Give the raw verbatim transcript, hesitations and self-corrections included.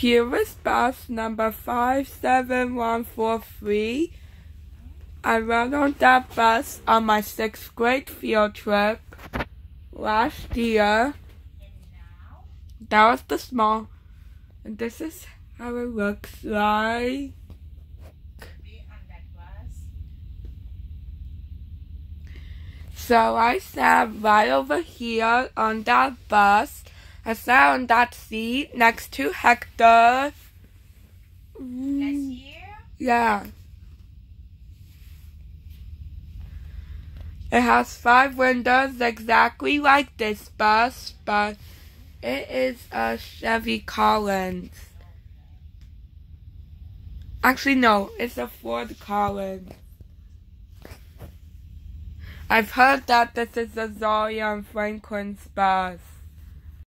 Here is bus number five seven one four three. I rode on that bus on my sixth grade field trip last year. That was the small, and this is how it looks like. So I sat right over here on that bus. I sat on that seat next to Hector. Next year? Yeah. It has five windows exactly like this bus, but it is a Chevy Collins. Actually, no, it's a Ford Collins. I've heard that this is a Zoe and Franklin's bus.